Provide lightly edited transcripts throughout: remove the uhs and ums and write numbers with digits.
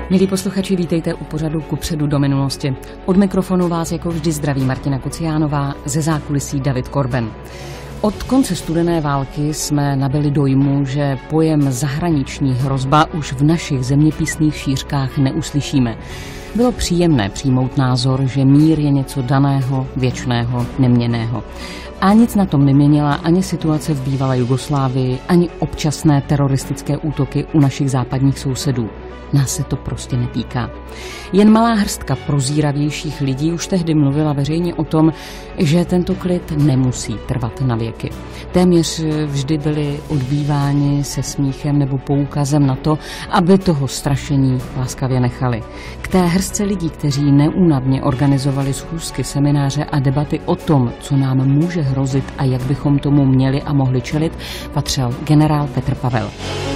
Milí posluchači, vítejte u pořadu Kupředu do minulosti. Od mikrofonu vás jako vždy zdraví Martina Kociánová, ze zákulisí David Korben. Od konce studené války jsme nabyli dojmu, že pojem zahraniční hrozba už v našich zeměpisných šířkách neuslyšíme. Bylo příjemné přijmout názor, že mír je něco daného, věčného, neměnného. A nic na tom neměnila ani situace v bývalé Jugoslávii, ani občasné teroristické útoky u našich západních sousedů. Nás se to prostě netýká. Jen malá hrstka prozíravějších lidí už tehdy mluvila veřejně o tom, že tento klid nemusí trvat na věky. Téměř vždy byli odbýváni se smíchem nebo poukazem na to, aby toho strašení laskavě nechali. K té hrstce lidí, kteří neúnavně organizovali schůzky, semináře a debaty o tom, co nám může hrozit a jak bychom tomu měli a mohli čelit, patřil generál Petr Pavel.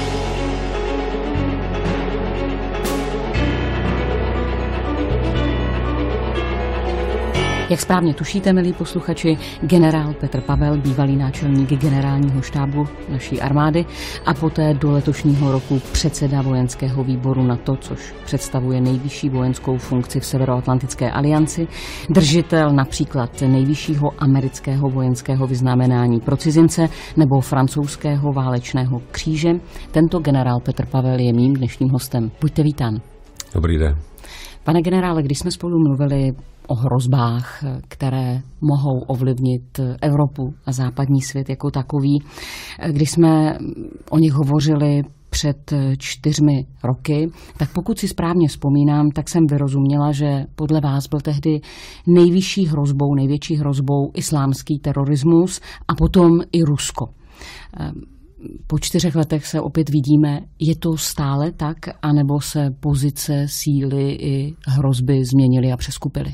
Jak správně tušíte, milí posluchači, generál Petr Pavel, bývalý náčelník generálního štábu naší armády a poté do letošního roku předseda vojenského výboru NATO, což představuje nejvyšší vojenskou funkci v Severoatlantické alianci, držitel například nejvyššího amerického vojenského vyznamenání pro cizince nebo francouzského válečného kříže. Tento generál Petr Pavel je mým dnešním hostem. Buďte vítán. Dobrý den. Pane generále, když jsme spolu mluvili o hrozbách, které mohou ovlivnit Evropu a západní svět jako takový, když jsme o nich hovořili před 4 roky, tak pokud si správně vzpomínám, tak jsem vyrozuměla, že podle vás byl tehdy nejvyšší hrozbou, největší hrozbou islámský terorismus a potom i Rusko. Po 4 letech se opět vidíme, je to stále tak, anebo se pozice, síly i hrozby změnily a přeskupily?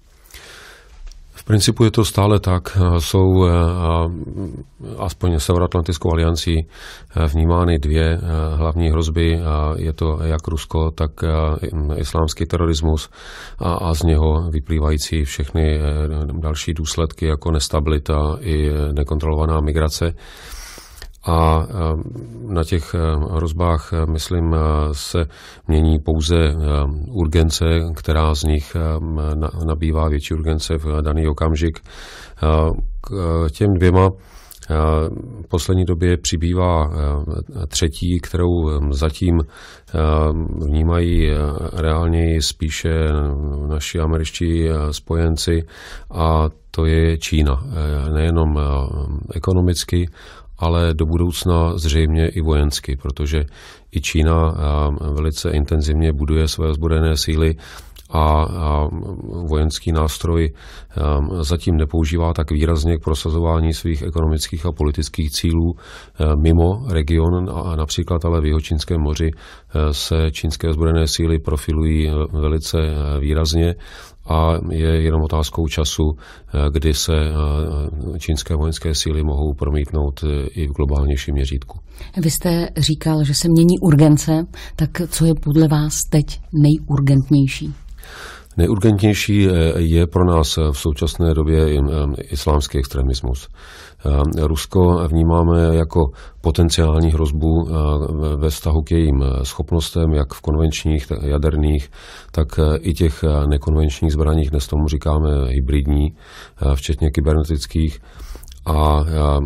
V principu je to stále tak. Jsou aspoň Severoatlantickou aliancí vnímány 2 hlavní hrozby. Je to jak Rusko, tak islámský terorismus a z něho vyplývající všechny další důsledky jako nestabilita i nekontrolovaná migrace. A na těch hrozbách, myslím, se mění pouze urgence, která z nich nabývá větší urgence v daný okamžik. K těm 2 v poslední době přibývá 3., kterou zatím vnímají reálněji spíše naši američtí spojenci, a to je Čína. Nejenom ekonomicky, ale do budoucna zřejmě i vojensky, protože i Čína velice intenzivně buduje své ozbrojené síly a vojenský nástroj zatím nepoužívá tak výrazně k prosazování svých ekonomických a politických cílů mimo region, a například ale v Jihočínském moři se čínské ozbrojené síly profilují velice výrazně a je jenom otázkou času, kdy se čínské vojenské síly mohou promítnout i v globálnějším měřítku. Vy jste říkal, že se mění urgence, tak co je podle vás teď nejurgentnější? Nejurgentnější je pro nás v současné době islámský extremismus. Rusko vnímáme jako potenciální hrozbu ve vztahu k jejím schopnostem, jak v konvenčních, jaderných, tak i těch nekonvenčních zbraních, dnes tomu říkáme hybridní, včetně kybernetických. A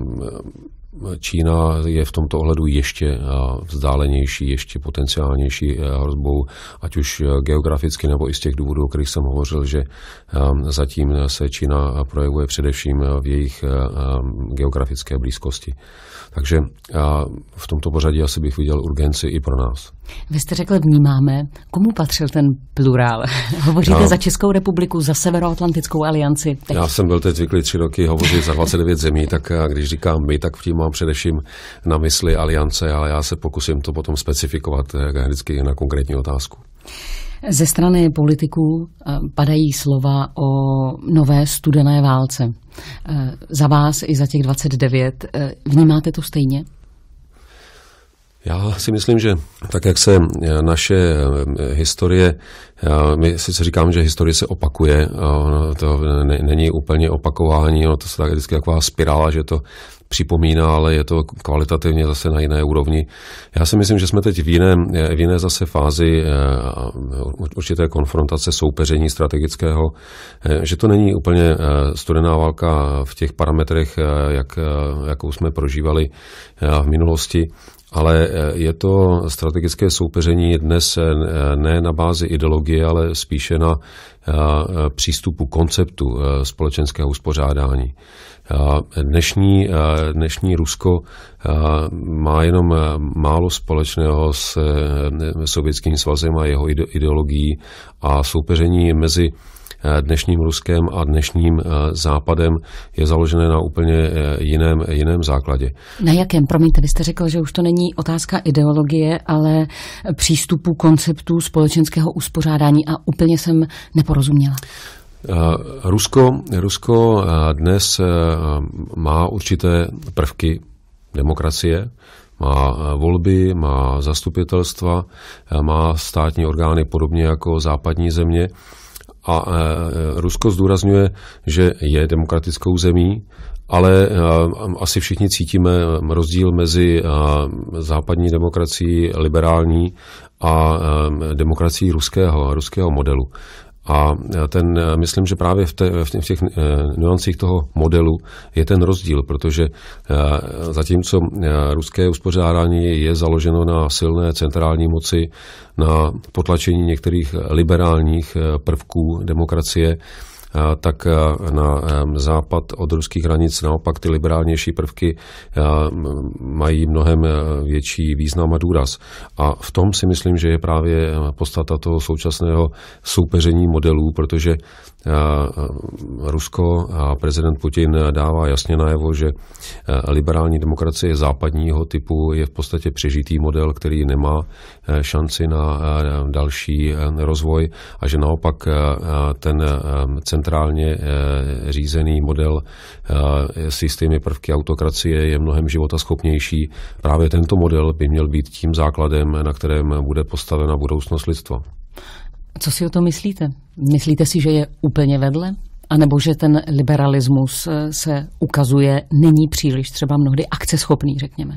Čína je v tomto ohledu ještě vzdálenější, ještě potenciálnější hrozbou, ať už geograficky nebo i z těch důvodů, o kterých jsem hovořil, že zatím se Čína projevuje především v jejich geografické blízkosti. Takže v tomto pořadí asi bych viděl urgenci i pro nás. Vy jste řekl vnímáme. Komu patřil ten plurál? Hovoříte za Českou republiku, za Severoatlantickou alianci? Teď. Já jsem byl teď zvyklý 3 roky hovořit za 29 zemí, tak když říkám my, tak tím mám především na mysli aliance, ale já se pokusím to potom specifikovat vždycky na konkrétní otázku. Ze strany politiků padají slova o nové studené válce. Za vás i za těch 29 vnímáte to stejně? Já si myslím, že tak, jak se naše historie, my sice říkáme, že historie se opakuje, to není úplně opakování, to je vždycky taková spirála, že to připomíná, ale je to kvalitativně zase na jiné úrovni. Já si myslím, že jsme teď v jiné zase fázi určité konfrontace, soupeření strategického, že to není úplně studená válka v těch parametrech, jakou jsme prožívali v minulosti, ale je to strategické soupeření dnes ne na bázi ideologie, ale spíše na přístupu, konceptu společenského uspořádání. Dnešní Rusko má jenom málo společného s Sovětským svazem a jeho ideologií a soupeření mezi dnešním Ruskem a dnešním Západem je založené na úplně jiném základě. Na jakém? Promiňte, vy jste řekl, že už to není otázka ideologie, ale přístupu, konceptu společenského uspořádání a úplně jsem neporozuměla. Rusko dnes má určité prvky demokracie, má volby, má zastupitelstva, má státní orgány podobně jako západní země. A Rusko zdůrazňuje, že je demokratickou zemí, ale asi všichni cítíme rozdíl mezi západní demokracií, liberální a demokracií ruského modelu. A myslím, že právě v těch nuancích toho modelu je ten rozdíl, protože zatímco ruské uspořádání je založeno na silné centrální moci, na potlačení některých liberálních prvků demokracie, tak na západ od ruských hranic naopak ty liberálnější prvky mají mnohem větší význam a důraz. A v tom si myslím, že je právě podstata toho současného soupeření modelů, protože Rusko a prezident Putin dává jasně najevo, že liberální demokracie západního typu je v podstatě přežitý model, který nemá šanci na další rozvoj a že naopak ten centrálně řízený model s jistými prvky autokracie je mnohem životaschopnější. Právě tento model by měl být tím základem, na kterém bude postavena budoucnost lidstva. Co si o to myslíte? Myslíte si, že je úplně vedle? A nebo že ten liberalismus se ukazuje, není příliš třeba mnohdy akceschopný, řekněme?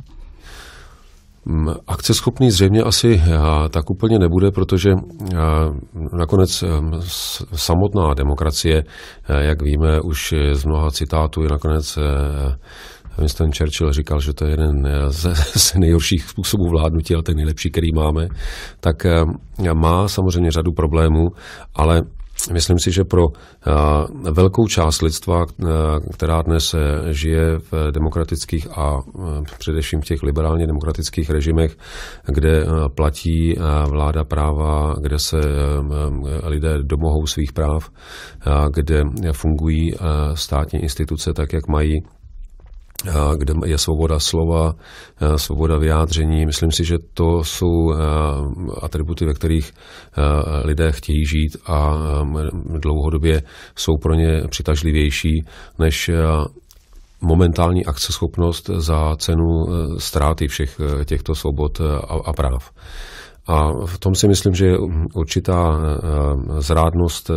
Akceschopný zřejmě asi tak úplně nebude, protože nakonec samotná demokracie, jak víme už z mnoha citátů, je nakonec Winston Churchill říkal, že to je jeden z nejhorších způsobů vládnutí, ale ten nejlepší, který máme, tak má samozřejmě řadu problémů, ale myslím si, že pro velkou část lidstva, která dnes žije v demokratických a především v těch liberálně demokratických režimech, kde platí vláda práva, kde se lidé domohou svých práv, kde fungují státní instituce tak, jak mají, kde je svoboda slova, svoboda vyjádření. Myslím si, že to jsou atributy, ve kterých lidé chtějí žít a dlouhodobě jsou pro ně přitažlivější než momentální akceschopnost za cenu ztráty všech těchto svobod a práv. A v tom si myslím, že je určitá zrádnost,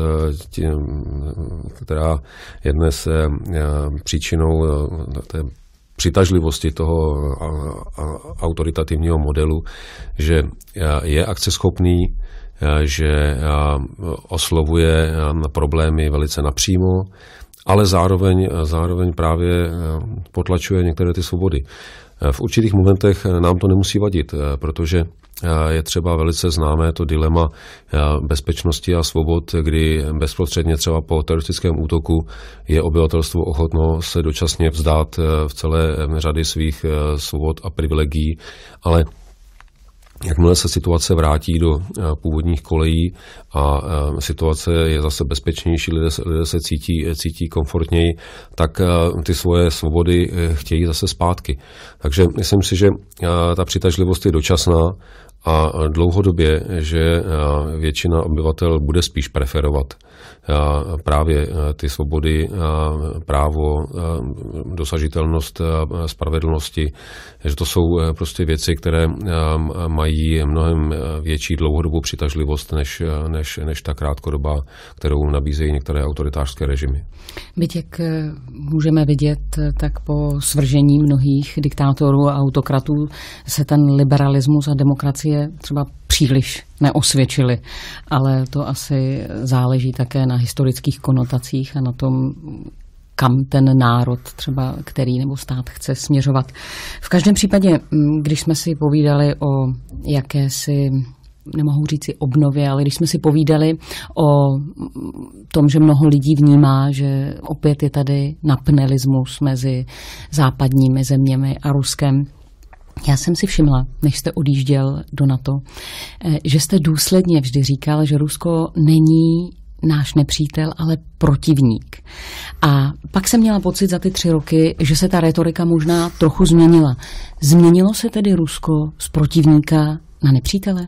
která je dnes příčinou té přitažlivosti toho autoritativního modelu, že je akceschopný, že oslovuje problémy velice napřímo, ale zároveň právě potlačuje některé ty svobody. V určitých momentech nám to nemusí vadit, protože je třeba velice známé to dilema bezpečnosti a svobod, kdy bezprostředně třeba po teroristickém útoku je obyvatelstvo ochotno se dočasně vzdát v celé řady svých svobod a privilegií, ale jakmile se situace vrátí do původních kolejí a situace je zase bezpečnější, lidé se cítí komfortněji, tak ty svoje svobody chtějí zase zpátky. Takže myslím si, že ta přitažlivost je dočasná a dlouhodobě, že většina obyvatel bude spíš preferovat právě ty svobody, právo, dosažitelnost spravedlnosti, že to jsou prostě věci, které mají mnohem větší dlouhodobou přitažlivost než ta krátkodobá, kterou nabízejí některé autoritářské režimy. Byť jak můžeme vidět, tak po svržení mnohých diktátorů a autokratů se ten liberalismus a demokracie třeba příliš neosvědčily, ale to asi záleží také na historických konotacích a na tom, kam ten národ třeba, který nebo stát chce směřovat. V každém případě, když jsme si povídali o jakési, nemohu říci obnově, ale když jsme si povídali o tom, že mnoho lidí vnímá, že opět je tady napnelismus mezi západními zeměmi a Ruskem, já jsem si všimla, než jste odjížděl do NATO, že jste důsledně vždy říkal, že Rusko není náš nepřítel, ale protivník. A pak jsem měla pocit za ty 3 roky, že se ta retorika možná trochu změnila. Změnilo se tedy Rusko z protivníka na nepřítele?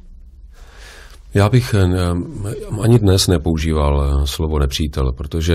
Já bych ani dnes nepoužíval slovo nepřítel, protože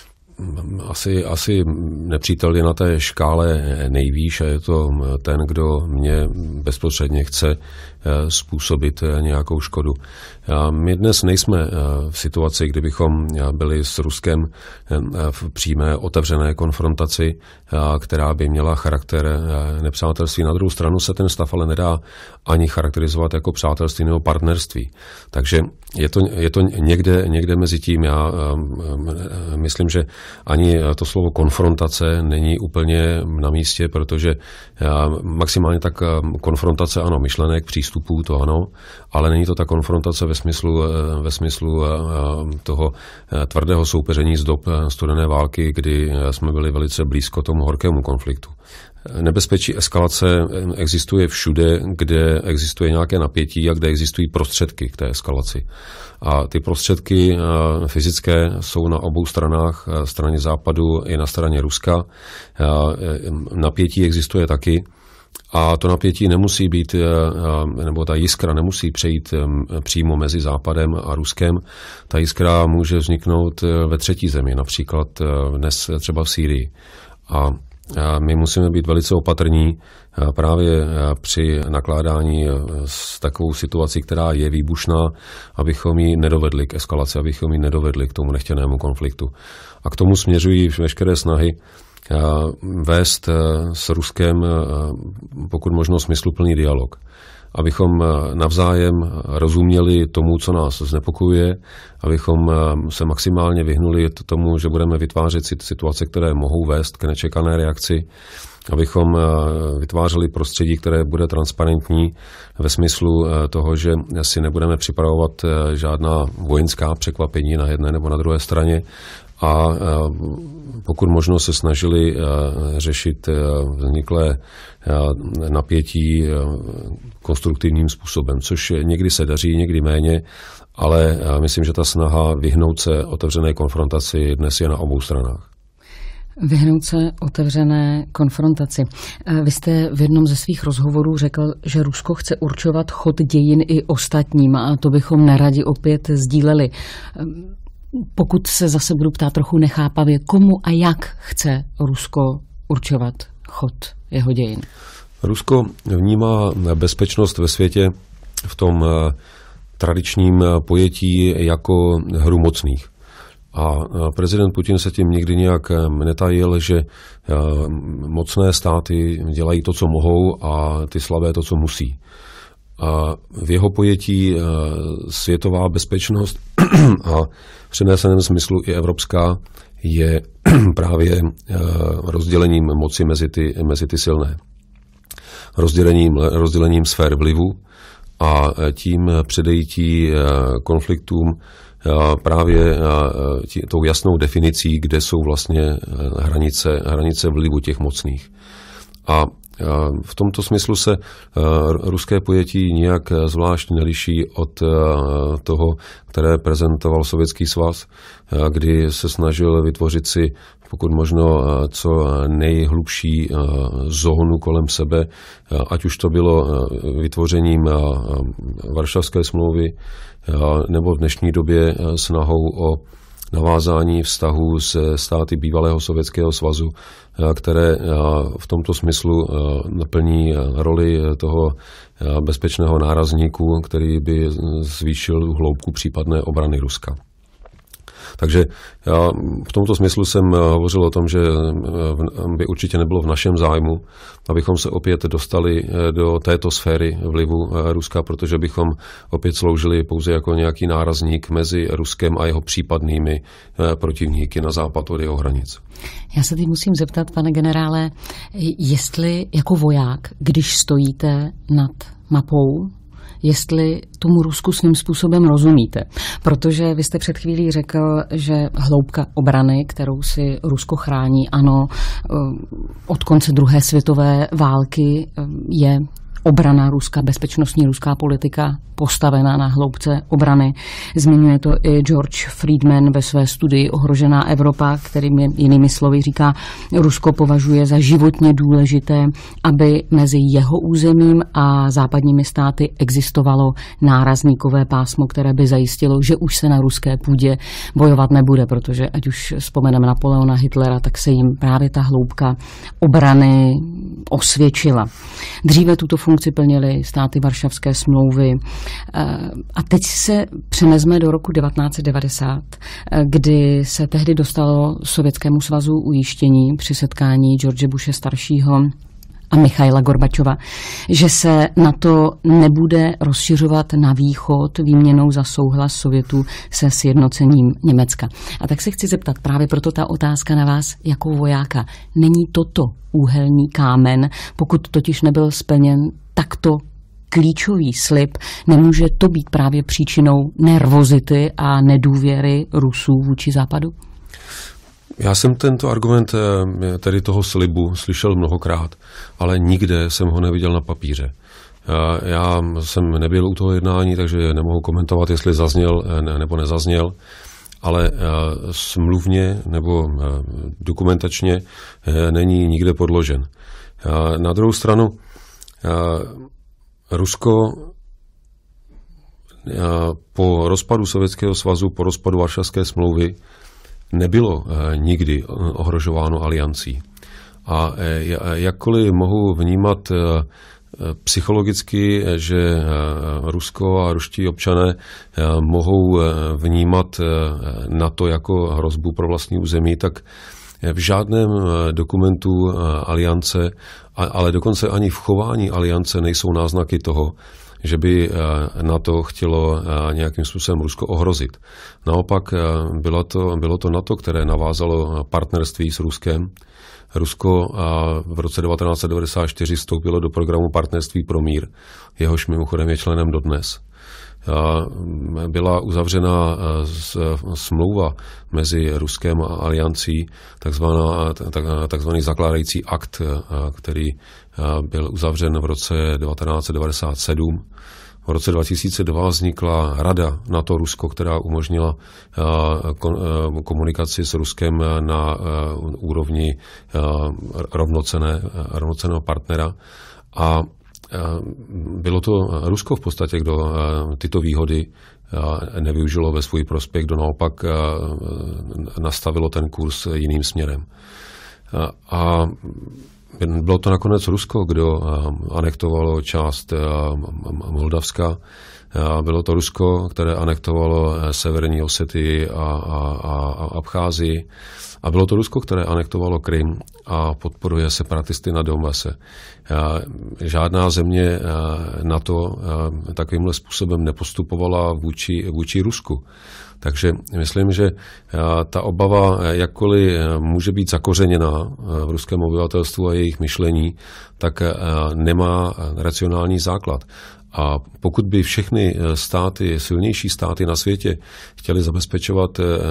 asi nepřítel je na té škále nejvýš a je to ten, kdo mě bezprostředně chce způsobit nějakou škodu. My dnes nejsme v situaci, kdybychom byli s Ruskem v přímé otevřené konfrontaci, která by měla charakter nepřátelství. Na druhou stranu se ten stav ale nedá ani charakterizovat jako přátelství nebo partnerství. Takže je to někde mezi tím. Já myslím, že ani to slovo konfrontace není úplně na místě, protože maximálně tak konfrontace ano, myšlenek, přístupů, to ano, ale není to ta konfrontace ve smyslu toho tvrdého soupeření z dob studené války, kdy jsme byli velice blízko tomu horkému konfliktu. Nebezpečí eskalace existuje všude, kde existuje nějaké napětí a kde existují prostředky k té eskalaci. A ty prostředky fyzické jsou na obou stranách, straně západu i na straně Ruska. Napětí existuje taky. A to napětí nemusí být, nebo ta jiskra nemusí přejít přímo mezi Západem a Ruskem. Ta jiskra může vzniknout ve třetí zemi, například dnes třeba v Sýrii. A my musíme být velice opatrní právě při nakládání s takovou situací, která je výbušná, abychom ji nedovedli k eskalaci, abychom ji nedovedli k tomu nechtěnému konfliktu. A k tomu směřují veškeré snahy vést s Ruskem pokud možno smysluplný dialog. Abychom navzájem rozuměli tomu, co nás znepokojuje, abychom se maximálně vyhnuli tomu, že budeme vytvářet situace, které mohou vést k nečekané reakci, abychom vytvářeli prostředí, které bude transparentní ve smyslu toho, že si nebudeme připravovat žádná vojenská překvapení na jedné nebo na druhé straně, a pokud možno se snažili řešit vzniklé napětí konstruktivním způsobem, což někdy se daří, někdy méně, ale myslím, že ta snaha vyhnout se otevřené konfrontaci dnes je na obou stranách. Vyhnout se otevřené konfrontaci. Vy jste v jednom ze svých rozhovorů řekl, že Rusko chce určovat chod dějin i ostatním a to bychom neradi opět sdíleli. Pokud se zase budu ptát trochu nechápavě, komu a jak chce Rusko určovat chod jeho dějin? Rusko vnímá bezpečnost ve světě v tom tradičním pojetí jako hru mocných. A prezident Putin se tím nikdy nějak netajil, že mocné státy dělají to, co mohou, a ty slabé to, co musí. A v jeho pojetí světová bezpečnost a v přeneseném smyslu i evropská je právě rozdělením moci mezi ty silné. Rozdělením sfér vlivu a tím předejítí konfliktům právě tou jasnou definicí, kde jsou vlastně hranice vlivu těch mocných. A v tomto smyslu se ruské pojetí nijak zvlášť neliší od toho, které prezentoval Sovětský svaz, kdy se snažil vytvořit si pokud možno co nejhlubší zónu kolem sebe, ať už to bylo vytvořením Varšavské smlouvy, nebo v dnešní době snahou o navázání vztahů se státy bývalého Sovětského svazu, které v tomto smyslu naplní roli toho bezpečného nárazníku, který by zvýšil hloubku případné obrany Ruska. Takže já v tomto smyslu jsem hovořil o tom, že by určitě nebylo v našem zájmu, abychom se opět dostali do této sféry vlivu Ruska, protože bychom opět sloužili pouze jako nějaký nárazník mezi Ruskem a jeho případnými protivníky na západ od jeho hranic. Já se teď musím zeptat, pane generále, jestli jako voják, když stojíte nad mapou, jestli tomu Rusku svým způsobem rozumíte. Protože vy jste před chvílí řekl, že hloubka obrany, kterou si Rusko chrání, ano, od konce druhé světové války je obrana Ruska, bezpečnostní ruská politika postavená na hloubce obrany. Zmiňuje to i George Friedman ve své studii Ohrožená Evropa, kterým jinými slovy říká, Rusko považuje za životně důležité, aby mezi jeho územím a západními státy existovalo nárazníkové pásmo, které by zajistilo, že už se na ruské půdě bojovat nebude, protože ať už vzpomeneme Napoleona Hitlera, tak se jim právě ta hloubka obrany osvědčila. Dříve tuto funkci plnily státy Varšavské smlouvy. A teď se přenesme do roku 1990, kdy se tehdy dostalo Sovětskému svazu ujištění při setkání George Bushe staršího a Michaila Gorbačova, že se NATO nebude rozšiřovat na východ výměnou za souhlas Sovětů se sjednocením Německa. A tak se chci zeptat, právě proto ta otázka na vás jako vojáka. Není toto úhelný kámen, pokud totiž nebyl splněn takto klíčový slib, nemůže to být právě příčinou nervozity a nedůvěry Rusů vůči Západu? Já jsem tento argument tedy toho slibu slyšel mnohokrát, ale nikde jsem ho neviděl na papíře. Já jsem nebyl u toho jednání, takže nemohu komentovat, jestli zazněl nebo nezazněl, ale smluvně nebo dokumentačně není nikde podložen. Na druhou stranu Rusko po rozpadu Sovětského svazu, po rozpadu Varšavské smlouvy nebylo nikdy ohrožováno aliancí. A jakkoliv mohu vnímat psychologicky, že Rusko a ruští občané mohou vnímat NATO jako hrozbu pro vlastní území, tak v žádném dokumentu aliance, ale dokonce ani v chování aliance nejsou náznaky toho, že by NATO chtělo nějakým způsobem Rusko ohrozit. Naopak bylo to NATO, které navázalo partnerství s Ruskem. Rusko v roce 1994 vstoupilo do programu Partnerství pro mír, jehož mimochodem je členem dodnes. Byla uzavřena smlouva mezi Ruskem a aliancí, takzvaný zakládající akt, který byl uzavřen v roce 1997. V roce 2002 vznikla Rada NATO-Rusko, která umožnila komunikaci s Ruskem na úrovni rovnocenného partnera. A bylo to Rusko v podstatě, kdo tyto výhody nevyužilo ve svůj prospěch, kdo naopak nastavilo ten kurz jiným směrem. A bylo to nakonec Rusko, kdo anektovalo část Moldavska. Bylo to Rusko, které anektovalo Severní Osetii a Abcházii. A bylo to Rusko, které anektovalo Krym a podporuje separatisty na Donbase. Žádná země NATO takovýmhle způsobem nepostupovala vůči Rusku. Takže myslím, že ta obava, jakkoliv může být zakořeněná v ruském obyvatelstvu a jejich myšlení, tak nemá racionální základ. A pokud by všechny státy, silnější státy na světě chtěli zabezpečovat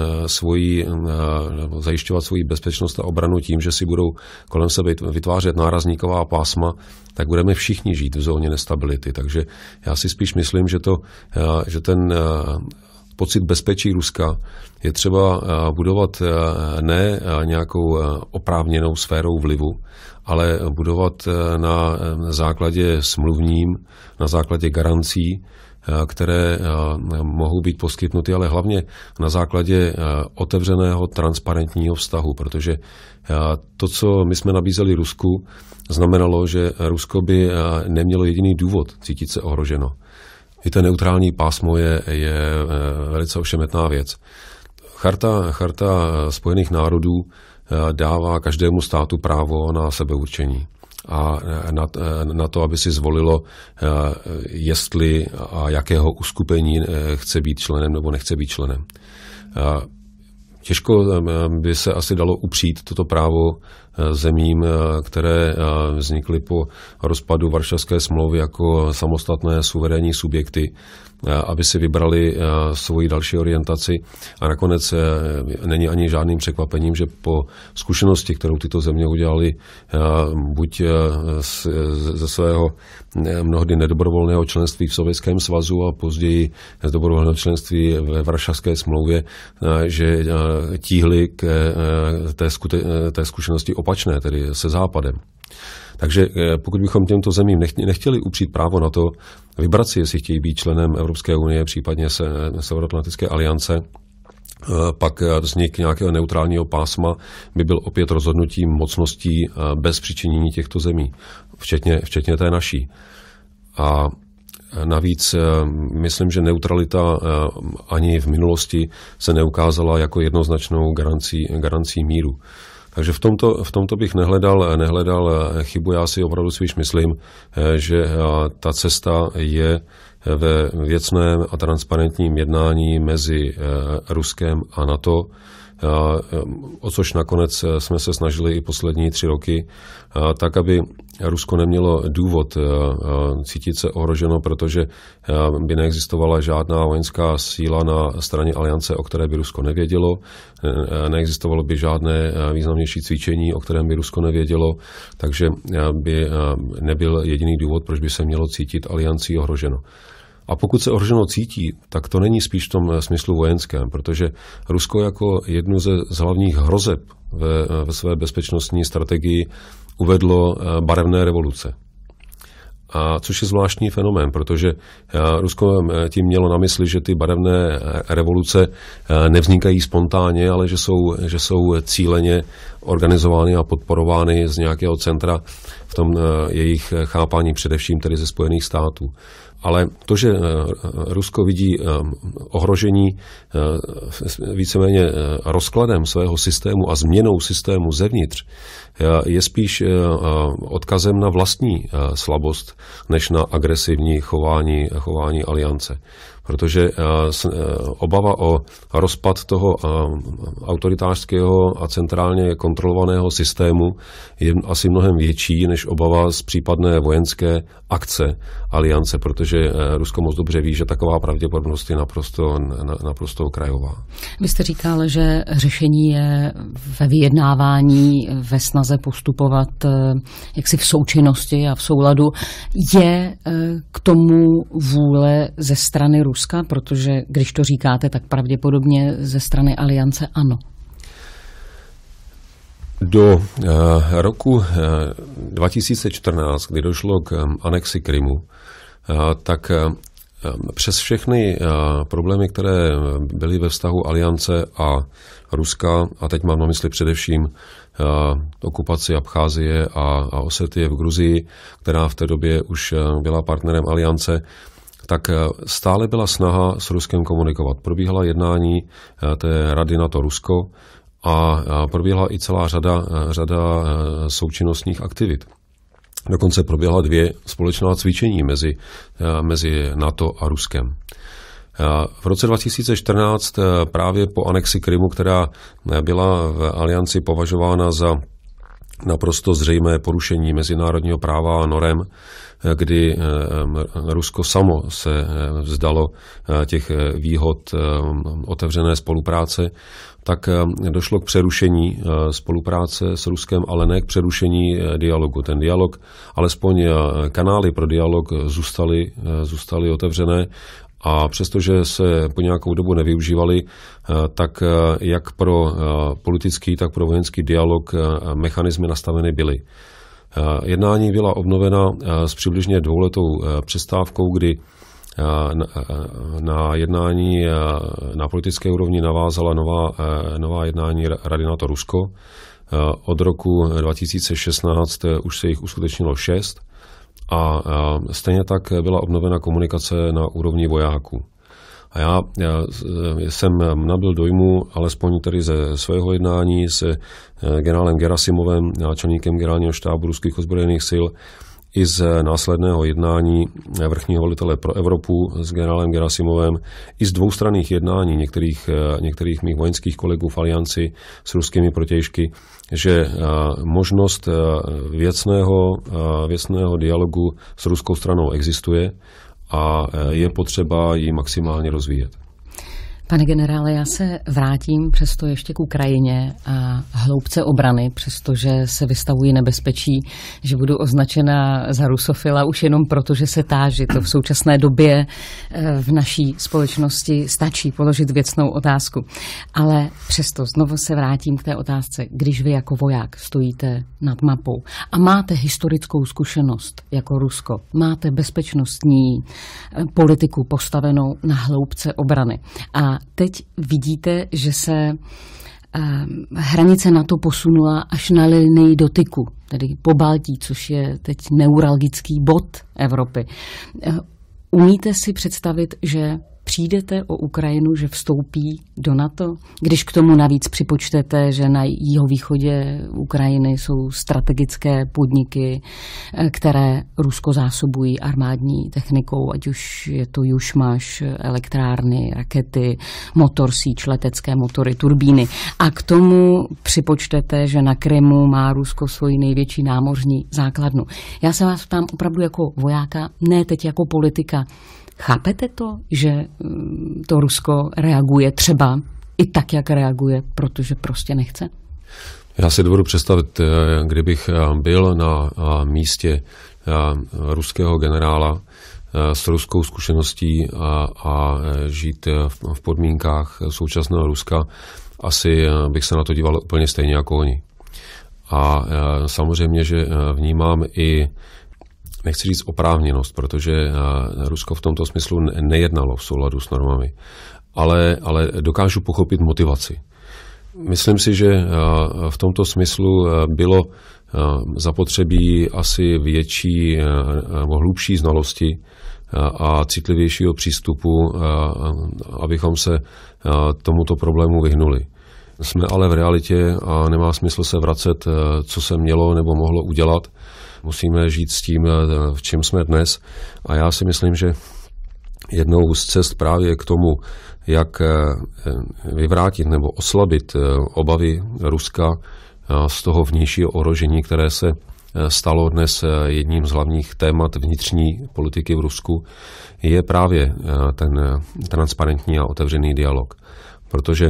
zajišťovat svoji bezpečnost a obranu tím, že si budou kolem sebe vytvářet nárazníková pásma, tak budeme všichni žít v zóně nestability. Takže já si spíš myslím, že ten pocit bezpečí Ruska je třeba budovat ne nějakou oprávněnou sférou vlivu, ale budovat na základě smluvním, na základě garancí, které mohou být poskytnuty, ale hlavně na základě otevřeného, transparentního vztahu, protože to, co my jsme nabízeli Rusku, znamenalo, že Rusko by nemělo jediný důvod cítit se ohroženo. I to neutrální pásmo je velice ošemetná věc. Charta Spojených národů dává každému státu právo na sebeurčení a na to, aby si zvolilo, jestli a jakého uskupení chce být členem nebo nechce být členem. Těžko by se asi dalo upřít toto právo zemím, které vznikly po rozpadu Varšavské smlouvy jako samostatné suverénní subjekty, aby si vybrali svoji další orientaci. A nakonec není ani žádným překvapením, že po zkušenosti, kterou tyto země udělali buď ze svého mnohdy nedobrovolného členství v Sovětském svazu a později z dobrovolného členství ve Varšavské smlouvě, že tíhli k té zkušenosti opačné, tedy se Západem. Takže pokud bychom těmto zemím nechtěli upřít právo na to, vybrat si, jestli chtějí být členem Evropské unie, případně Severoatlantické aliance, pak vznik nějakého neutrálního pásma by byl opět rozhodnutím mocností bez přičinění těchto zemí, včetně té naší. A navíc myslím, že neutralita ani v minulosti se neukázala jako jednoznačnou garancí míru. Takže v tomto bych nehledal chybu. Já si opravdu spíš myslím, že ta cesta je ve věcném a transparentním jednání mezi Ruskem a NATO, o což nakonec jsme se snažili i poslední 3 roky, tak, aby Rusko nemělo důvod cítit se ohroženo, protože by neexistovala žádná vojenská síla na straně aliance, o které by Rusko nevědělo, neexistovalo by žádné významnější cvičení, o kterém by Rusko nevědělo, takže by nebyl jediný důvod, proč by se mělo cítit aliancí ohroženo. A pokud se ohroženo cítí, tak to není spíš v tom smyslu vojenském, protože Rusko jako jednu z hlavních hrozeb ve své bezpečnostní strategii uvedlo barevné revoluce. A což je zvláštní fenomén, protože Rusko tím mělo na mysli, že ty barevné revoluce nevznikají spontánně, ale že jsou cíleně organizovány a podporovány z nějakého centra v tom jejich chápání především tedy ze Spojených států. Ale to, že Rusko vidí ohrožení víceméně rozkladem svého systému a změnou systému zevnitř, je spíš odkazem na vlastní slabost, než na agresivní chování aliance. Protože obava o rozpad toho autoritářského a centrálně kontrolovaného systému je asi mnohem větší než obava z případné vojenské akce aliance, protože Rusko moc dobře ví, že taková pravděpodobnost je naprosto okrajová. Vy jste říkal, že řešení je ve vyjednávání, ve snaze postupovat jaksi v součinnosti a v souladu. Je k tomu vůle ze strany Ruska, protože když to říkáte, tak pravděpodobně ze strany aliance ano. Do roku 2014, kdy došlo k anexi Krymu, tak přes všechny problémy, které byly ve vztahu aliance a Ruska, a teď mám na mysli především okupaci Abcházie a Osetie v Gruzii, která v té době už byla partnerem aliance, tak stále byla snaha s Ruskem komunikovat. Probíhala jednání té Rady NATO-Rusko a probíhala i celá řada součinnostních aktivit. Dokonce proběhla 2 společná cvičení mezi NATO a Ruskem. V roce 2014 právě po anexi Krymu, která byla v alianci považována za naprosto zřejmé porušení mezinárodního práva a norem, kdy Rusko samo se vzdalo těch výhod otevřené spolupráce, tak došlo k přerušení spolupráce s Ruskem, ale ne k přerušení dialogu. Ten dialog, alespoň kanály pro dialog zůstaly otevřené, a přestože se po nějakou dobu nevyužívali, tak jak pro politický, tak pro vojenský dialog mechanismy nastaveny byly. Jednání byla obnovena s přibližně 2letou přestávkou, kdy na jednání na politické úrovni navázala nová jednání Rady NATO-Rusko. Od roku 2016 už se jich uskutečnilo 6 a stejně tak byla obnovena komunikace na úrovni vojáků. A já jsem nabyl dojmu, alespoň tedy ze svého jednání s generálem Gerasimovem, náčelníkem generálního štábu ruských ozbrojených sil, i z následného jednání vrchního velitele pro Evropu s generálem Gerasimovem, i z dvoustranných jednání některých mých vojenských kolegů v alianci s ruskými protějšky, že možnost věcného dialogu s ruskou stranou existuje a je potřeba ji maximálně rozvíjet. Pane generále, já se vrátím přesto ještě k Ukrajině a hloubce obrany, přestože se vystavují nebezpečí, že budu označena za rusofila už jenom proto, že se táži. To v současné době v naší společnosti stačí položit věcnou otázku. Ale přesto znovu se vrátím k té otázce. Když vy jako voják stojíte nad mapou a máte historickou zkušenost jako Rusko, máte bezpečnostní politiku postavenou na hloubce obrany a teď vidíte, že se hranice NATO posunula až na linii dotyku, tedy Pobaltí, což je teď neuralgický bod Evropy. Umíte si představit, že přijdete o Ukrajinu, že vstoupí do NATO, když k tomu navíc připočtete, že na jihovýchodě Ukrajiny jsou strategické podniky, které Rusko zásobují armádní technikou, ať už je to Jušmaš, elektrárny, rakety, motor síč, letecké motory, turbíny. A k tomu připočtete, že na Krymu má Rusko svoji největší námořní základnu. Já se vás ptám opravdu jako vojáka, ne teď jako politika. Chápete to, že to Rusko reaguje třeba i tak, jak reaguje, protože prostě nechce? Já si dovedu představit, kdybych byl na místě ruského generála s ruskou zkušeností a žít v podmínkách současného Ruska, asi bych se na to díval úplně stejně jako oni. A samozřejmě, že vnímám i, nechci říct oprávněnost, protože Rusko v tomto smyslu nejednalo v souladu s normami, ale dokážu pochopit motivaci. Myslím si, že v tomto smyslu bylo zapotřebí asi větší nebo hlubší znalosti a citlivějšího přístupu, abychom se tomuto problému vyhnuli. Jsme ale v realitě a nemá smysl se vracet, co se mělo nebo mohlo udělat. Musíme žít s tím, v čem jsme dnes. A já si myslím, že jednou z cest právě k tomu, jak vyvrátit nebo oslabit obavy Ruska z toho vnějšího ohrožení, které se stalo dnes jedním z hlavních témat vnitřní politiky v Rusku, je právě ten transparentní a otevřený dialog. Protože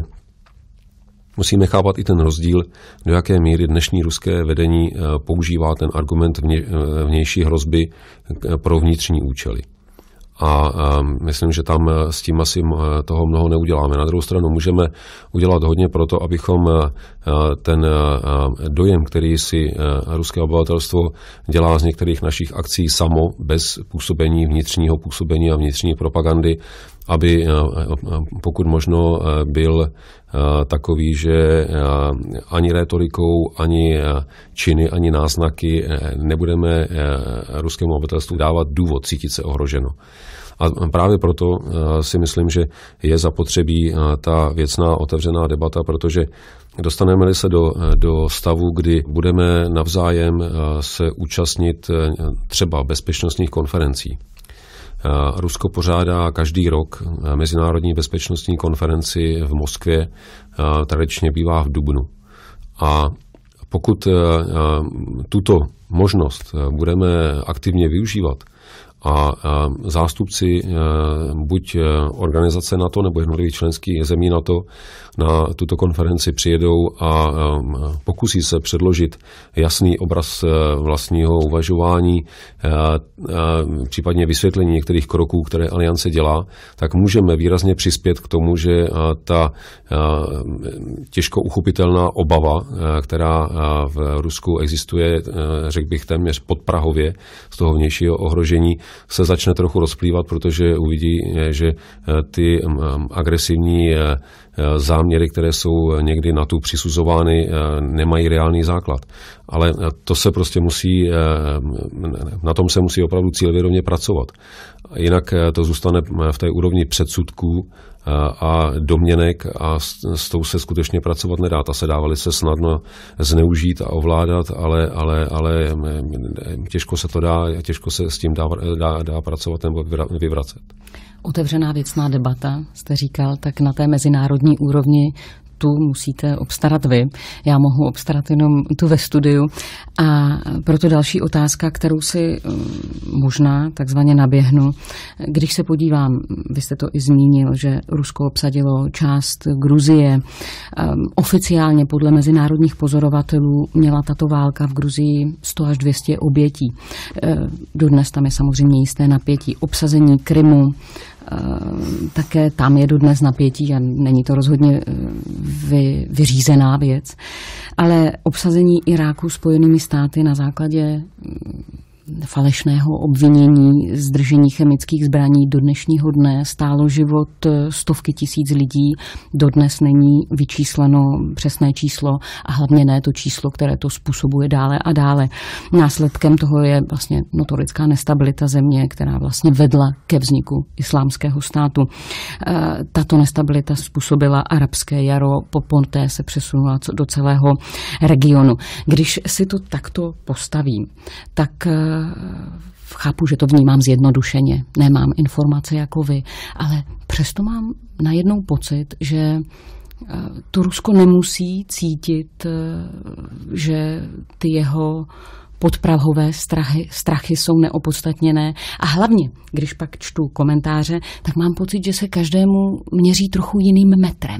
musíme chápat i ten rozdíl, do jaké míry dnešní ruské vedení používá ten argument vnější hrozby pro vnitřní účely. A myslím, že tam s tím asi toho mnoho neuděláme. Na druhou stranu můžeme udělat hodně pro to, abychom ten dojem, který si ruské obyvatelstvo dělá z některých našich akcí samo, bez působení vnitřního působení a vnitřní propagandy, aby pokud možno byl takový, že ani rétorikou, ani činy, ani náznaky nebudeme ruskému obyvatelstvu dávat důvod cítit se ohroženo. A právě proto si myslím, že je zapotřebí ta věcná otevřená debata, protože dostaneme-li se do stavu, kdy budeme navzájem se účastnit třeba bezpečnostních konferencí. Rusko pořádá každý rok mezinárodní bezpečnostní konferenci v Moskvě, tradičně bývá v dubnu. A pokud tuto možnost budeme aktivně využívat a zástupci buď organizace NATO nebo jednotlivých členských zemí NATO na tuto konferenci přijedou a pokusí se předložit jasný obraz vlastního uvažování, případně vysvětlení některých kroků, které Aliance dělá, tak můžeme výrazně přispět k tomu, že ta těžko uchopitelná obava, která v Rusku existuje, řekl bych téměř podprahově z toho vnějšího ohrožení, se začne trochu rozplývat, protože uvidí, že ty agresivní záměry, které jsou někdy NATO přisuzovány, nemají reálný základ. Ale to se prostě na tom se musí opravdu cílevědomě pracovat. Jinak to zůstane v té úrovni předsudků a domněnek a s tou se skutečně pracovat nedá. Ta se dá velice snadno zneužít a ovládat, ale těžko se to dá, těžko se s tím dá pracovat nebo vyvracet. Otevřená věcná debata, jste říkal, tak na té mezinárodní úrovni tu musíte obstarat vy. Já mohu obstarat jenom tu ve studiu. A proto další otázka, kterou si možná takzvaně naběhnu. Když se podívám, vy jste to i zmínil, že Rusko obsadilo část Gruzie. Oficiálně podle mezinárodních pozorovatelů měla tato válka v Gruzii 100 až 200 obětí. Dodnes tam je samozřejmě jisté napětí. Obsazení Krymu, také tam je dodnes napětí a není to rozhodně vyřízená věc. Ale obsazení Iráku Spojenými státy na základě falešného obvinění z držení chemických zbraní do dnešního dne stálo život stovky tisíc lidí. Dodnes není vyčísleno přesné číslo a hlavně ne to číslo, které to způsobuje dále a dále. Následkem toho je vlastně notorická nestabilita země, která vlastně vedla ke vzniku islámského státu. Tato nestabilita způsobila arabské jaro, poté se přesunula do celého regionu. Když si to takto postavím, tak chápu, že to vnímám zjednodušeně, nemám informace jako vy, ale přesto mám najednou pocit, že to Rusko nemusí cítit, že ty jeho podprahové strachy jsou neopodstatněné. A hlavně, když pak čtu komentáře, tak mám pocit, že se každému měří trochu jiným metrem.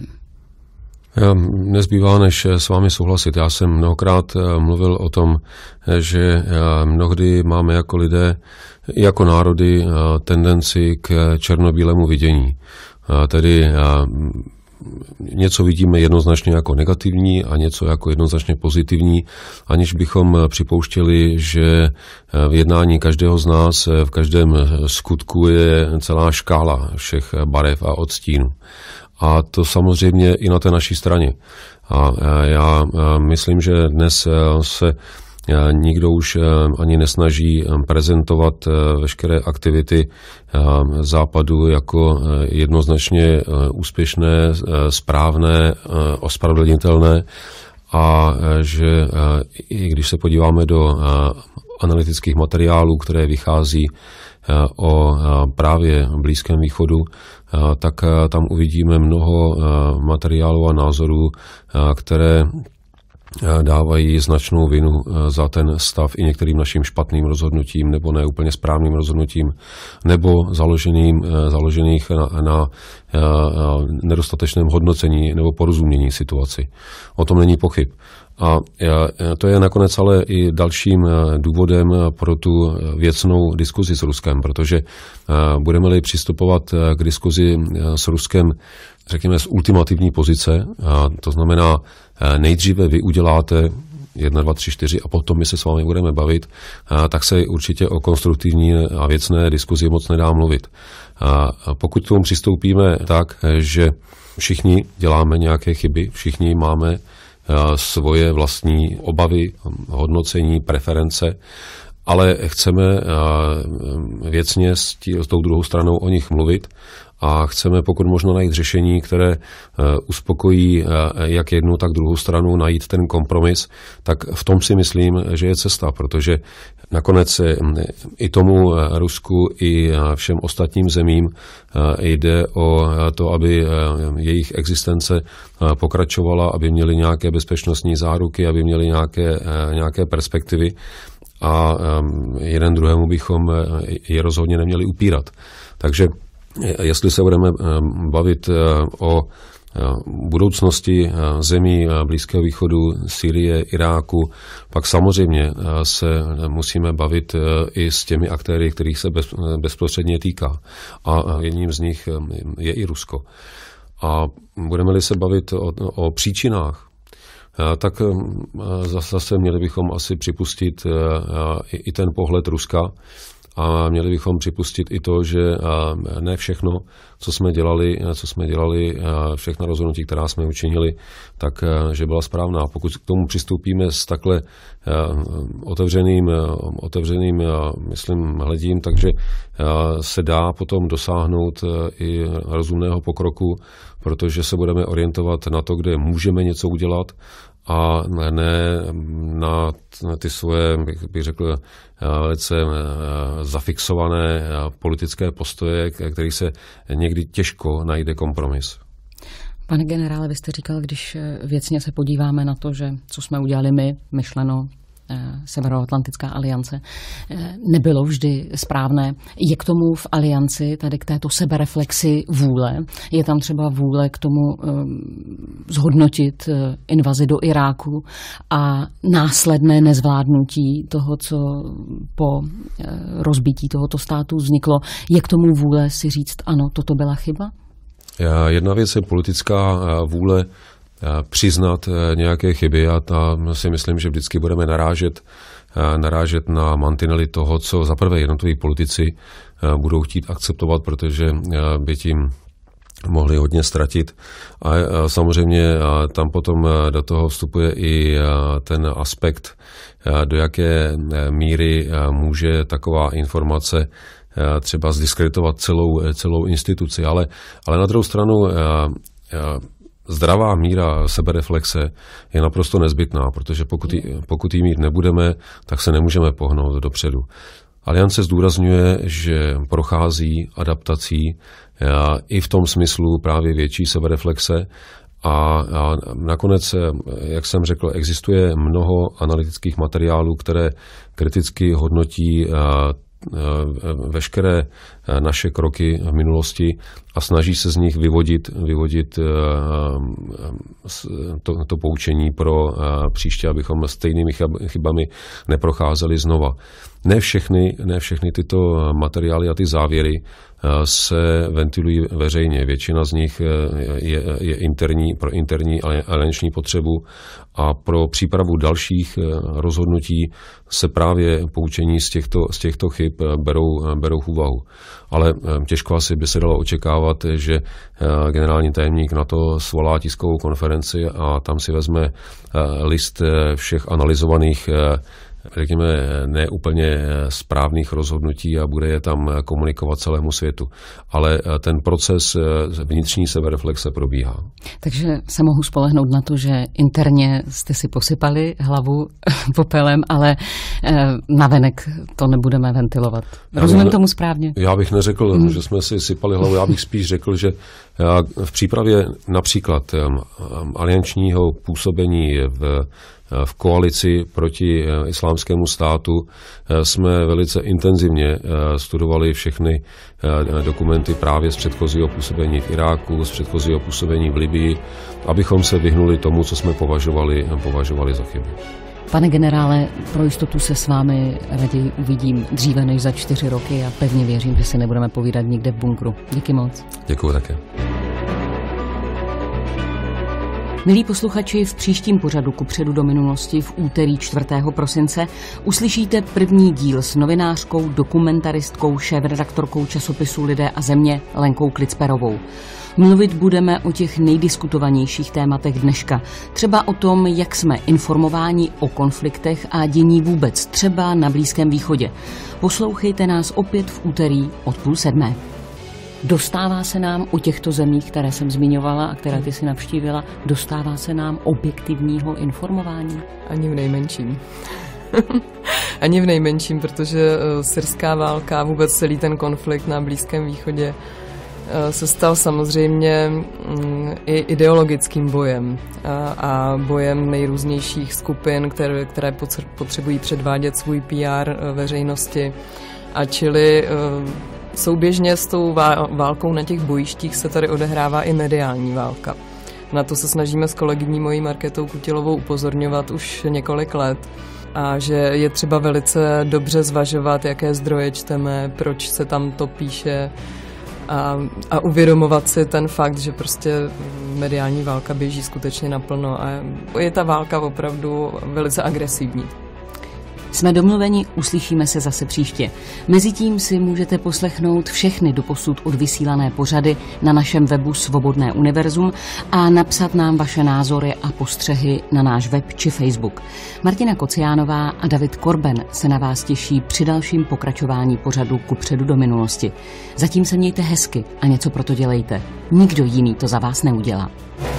Nezbývá, než s vámi souhlasit. Já jsem mnohokrát mluvil o tom, že mnohdy máme jako lidé, jako národy tendenci k černobílému vidění. Tedy něco vidíme jednoznačně jako negativní a něco jako jednoznačně pozitivní, aniž bychom připouštěli, že v jednání každého z nás, v každém skutku je celá škála všech barev a odstínů. A to samozřejmě i na té naší straně. A já myslím, že dnes se nikdo už ani nesnaží prezentovat veškeré aktivity Západu jako jednoznačně úspěšné, správné, ospravedlnitelné a že i když se podíváme do analytických materiálů, které vychází o právě Blízkém východu, tak tam uvidíme mnoho materiálů a názorů, které dávají značnou vinu za ten stav i některým našim špatným rozhodnutím nebo ne úplně správným rozhodnutím nebo založených na nedostatečném hodnocení nebo porozumění situaci. O tom není pochyb. A to je nakonec ale i dalším důvodem pro tu věcnou diskuzi s Ruskem, protože budeme-li přistupovat k diskuzi s Ruskem, řekněme, z ultimativní pozice, to znamená, nejdříve vy uděláte 1, 2, 3, 4 a potom my se s vámi budeme bavit, tak se určitě o konstruktivní a věcné diskuzi moc nedá mluvit. Pokud k tomu přistoupíme tak, že všichni děláme nějaké chyby, všichni máme svoje vlastní obavy, hodnocení, preference, ale chceme věcně s tou druhou stranou o nich mluvit a chceme pokud možno najít řešení, které uspokojí jak jednu, tak druhou stranu, najít ten kompromis, tak v tom si myslím, že je cesta, protože nakonec i tomu Rusku, i všem ostatním zemím jde o to, aby jejich existence pokračovala, aby měli nějaké bezpečnostní záruky, aby měli nějaké perspektivy a jeden druhému bychom je rozhodně neměli upírat. Takže jestli se budeme bavit o budoucnosti zemí Blízkého východu, Sýrie, Iráku, pak samozřejmě se musíme bavit i s těmi aktéry, kterých se bezprostředně týká. A jedním z nich je i Rusko. A budeme-li se bavit o příčinách, tak zase měli bychom asi připustit i ten pohled Ruska a měli bychom připustit i to, že ne všechno, co jsme dělali, všechna rozhodnutí, která jsme učinili, tak že byla správná. Pokud k tomu přistoupíme s takhle otevřeným myslím, hledím, takže se dá potom dosáhnout i rozumného pokroku, protože se budeme orientovat na to, kde můžeme něco udělat, a ne na ty svoje, bych řekl, velice zafixované politické postoje, kterých se někdy těžko najde kompromis. Pane generále, vy jste říkal, když věcně se podíváme na to, že co jsme udělali my, myšleno Severoatlantická aliance, nebylo vždy správné. Je k tomu v alianci, tady k této sebereflexi vůle? Je tam třeba vůle k tomu zhodnotit invazi do Iráku a následné nezvládnutí toho, co po rozbití tohoto státu vzniklo? Je k tomu vůle si říct, ano, toto byla chyba? Jedna věc je politická vůle přiznat nějaké chyby a tam si myslím, že vždycky budeme narážet na mantinely toho, co zaprvé jednotliví politici budou chtít akceptovat, protože by tím mohli hodně ztratit. A samozřejmě tam potom do toho vstupuje i ten aspekt, do jaké míry může taková informace třeba zdiskreditovat celou instituci. Ale na druhou stranu zdravá míra sebereflexe je naprosto nezbytná, protože pokud ji mít nebudeme, tak se nemůžeme pohnout dopředu. Aliance zdůrazňuje, že prochází adaptací i v tom smyslu právě větší sebereflexe a nakonec, jak jsem řekl, existuje mnoho analytických materiálů, které kriticky hodnotí veškeré naše kroky v minulosti a snaží se z nich vyvodit to poučení pro příště, abychom stejnými chybami neprocházeli znova. Ne všechny tyto materiály a ty závěry se ventilují veřejně. Většina z nich je pro interní alianční potřebu a pro přípravu dalších rozhodnutí se právě poučení z těchto chyb berou v úvahu. Ale těžko asi by se dalo očekávat, že generální tajemník NATO svolá tiskovou konferenci a tam si vezme list všech analyzovaných, řekněme, neúplně správných rozhodnutí a bude je tam komunikovat celému světu. Ale ten proces vnitřní sebereflexe probíhá. Takže se mohu spolehnout na to, že interně jste si posypali hlavu popelem, ale navenek to nebudeme ventilovat. Rozumím tomu správně? Já bych neřekl, že jsme si sypali hlavu, já bych spíš řekl, že v přípravě například aliančního působení v koalici proti islámskému státu jsme velice intenzivně studovali všechny dokumenty právě z předchozího působení v Iráku, z předchozího působení v Libyi, abychom se vyhnuli tomu, co jsme považovali za chyby. Pane generále, pro jistotu se s vámi raději uvidím dříve než za 4 roky a pevně věřím, že si nebudeme povídat nikde v bunkru. Díky moc. Děkuji také. Milí posluchači, v příštím pořadu Kupředu do minulosti v úterý 4. prosince uslyšíte první díl s novinářkou, dokumentaristkou, šéfredaktorkou časopisu Lidé a země Lenkou Klicperovou. Mluvit budeme o těch nejdiskutovanějších tématech dneška. Třeba o tom, jak jsme informováni o konfliktech a dění vůbec, třeba na Blízkém východě. Poslouchejte nás opět v úterý od 6:30. Dostává se nám o těchto zemích, které jsem zmiňovala a které ty si navštívila, dostává se nám objektivního informování? Ani v nejmenším. Ani v nejmenším, protože syrská válka a vůbec celý ten konflikt na Blízkém východě se stal samozřejmě i ideologickým bojem a bojem nejrůznějších skupin, které potřebují předvádět svůj PR veřejnosti. A čili souběžně s tou válkou na těch bojištích se tady odehrává i mediální válka. Na to se snažíme s kolegyní mojí Markétou Kutilovou upozorňovat už několik let a že je třeba velice dobře zvažovat, jaké zdroje čteme, proč se tam to píše a uvědomovat si ten fakt, že prostě mediální válka běží skutečně naplno a je ta válka opravdu velice agresivní. Jsme domluveni, uslyšíme se zase příště. Mezitím si můžete poslechnout všechny doposud odvysílané pořady na našem webu Svobodné univerzum a napsat nám vaše názory a postřehy na náš web či Facebook. Martina Kociánová a David Korben se na vás těší při dalším pokračování pořadu Kupředu do minulosti. Zatím se mějte hezky a něco pro to dělejte. Nikdo jiný to za vás neudělá.